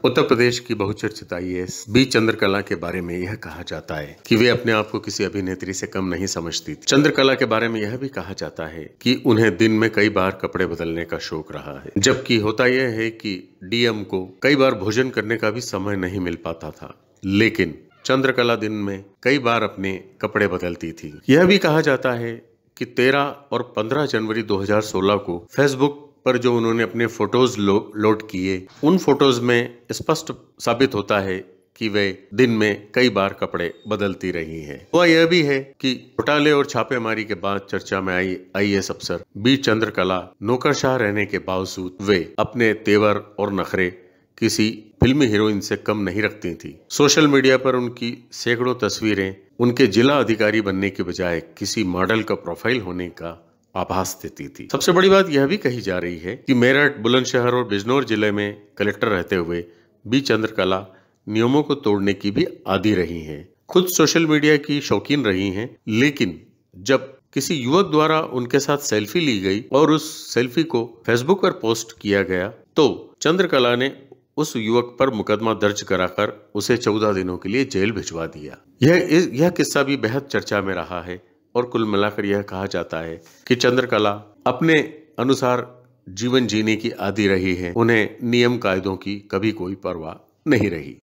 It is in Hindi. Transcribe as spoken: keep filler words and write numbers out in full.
उत्तर प्रदेश की बहुचर्चित आईएएस बी चंद्रकला के बारे में यह कहा जाता है कि वे अपने आप को किसी अभिनेत्री से कम नहीं समझती थी। चंद्रकला के बारे में यह भी कहा जाता है कि उन्हें दिन में कई बार कपड़े बदलने का शौक रहा है, जबकि होता यह है कि डीएम को कई बार भोजन करने का भी समय नहीं मिल पाता था, लेकिन चंद्रकला दिन में कई बार अपने कपड़े बदलती थी। यह भी कहा जाता है कि तेरह और पंद्रह जनवरी दो हज़ार सोलह को फेसबुक पर जो उन्होंने अपने फोटोज लो, लोड किए, उन फोटोज में स्पष्ट साबित होता है कि वे दिन में कई बार कपड़े बदलती रही हैं। वह यह भी है कि घोटाले और छापेमारी के बाद चर्चा में आई आईएएस अफसर बी चंद्रकला नौकरशाह रहने के बावजूद वे अपने तेवर और नखरे किसी फिल्मी हीरोइन से कम नहीं रखती थी। सोशल मीडिया पर उनकी सैकड़ों तस्वीरें उनके जिला अधिकारी बनने के बजाय किसी मॉडल का प्रोफाइल होने का आभास देती थी। सबसे बड़ी बात यह भी कही जा रही है कि मेरठ, बुलंदशहर और बिजनौर जिले में कलेक्टर रहते हुए बी चंद्रकला नियमों को तोड़ने की भी आदी रही हैं। खुद सोशल मीडिया की शौकीन रही हैं, लेकिन जब किसी युवक द्वारा उनके साथ सेल्फी ली गई और उस सेल्फी को फेसबुक पर पोस्ट किया गया तो चंद्रकला ने उस युवक पर मुकदमा दर्ज कराकर उसे चौदह दिनों के लिए जेल भिजवा दिया। यह यह किस्सा भी बेहद चर्चा में रहा है और कुल मिलाकर यह कहा जाता है कि चंद्रकला अपने अनुसार जीवन जीने की आदी रही है। उन्हें नियम कायदों की कभी कोई परवाह नहीं रही।